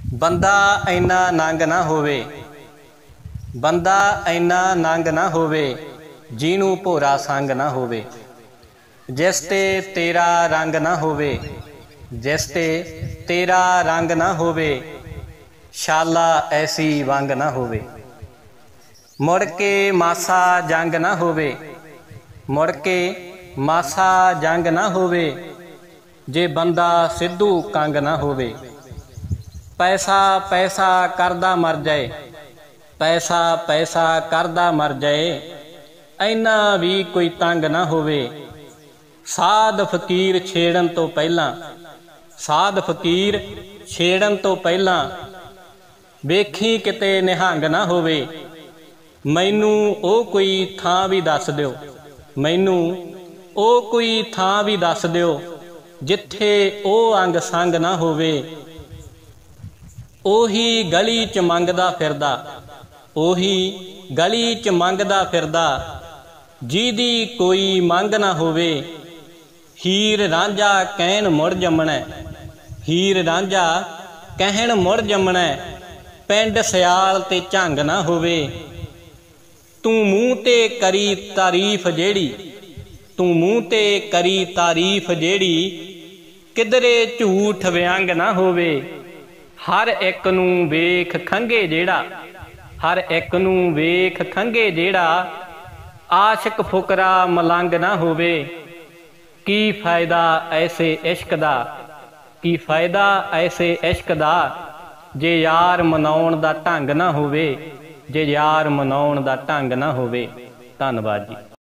ਬੰਦਾ ਇੰਨਾ ਨੰਗ ਨਾ ਹੋਵੇ, ਬੰਦਾ ਇੰਨਾ ਨੰਗ ਨਾ ਹੋਵੇ, ਜਿਹਨੂੰ ਭੋਰਾ ਸੰਗ ਨਾ ਹੋਵੇ। ਜਿਸ ਤੇ ਤੇਰਾ ਰੰਗ ਨਾ ਹੋਵੇ, ਜਿਸ ਤੇ ਤੇਰਾ ਰੰਗ ਨਾ ਹੋਵੇ, ਸ਼ਾਲਾ ਐਸੀ ਵੰਗ ਨਾ ਹੋਵੇ। ਮੁੜ ਕੇ ਮਾਸਾ ਜੰਗ ਨਾ ਹੋਵੇ, ਮੁੜ ਕੇ ਮਾਸਾ ਜੰਗ ਨਾ ਹੋਵੇ, ਜੇ ਬੰਦਾ ਸਿੱਧੂ ਕੰਗ ਨਾ ਹੋਵੇ। पैसा पैसा करदा मर जाए, पैसा पैसा करदा मर जाए, इन्ना भी कोई तंग ना होवे। साध फकीर छेड़न तो पहला, साध फकीर छेड़न तो पहला, वेखी किते निहंग ना होवे। मैनू ओ कोई थां भी दस दिओ, मैनू ओ कोई थां भी दस दिओ, जिथे ओ अंग संग ना होवे। ओही गली च मंगदा फिरदा, ओही गली च मंगदा फिरदा, जिहदी कोई मंग ना होवे। हीर रांझा कहन मुड़ जमणै, हीर रांझा कहन मुड़ जमणै, पिंड सियाल ते झंग ना होवे। तू मूँह ते करी तारीफ जेड़ी, तू मूँह ते करी तारीफ जेड़ी, किधरे झूठ व्यंग ना होवे। हर एक नूं वेख खंगे जेड़ा, हर एक नूं वेख खंगे जेड़ा, आशिक फुकरा मलंग ना होवे। की फायदा ऐसे इश्क दा, की फायदा ऐसे इश्क दा, जे यार मनाउण दा ढंग ना होवे, जे यार मनाउण दा ढंग ना होवे। धन्नवाद जी।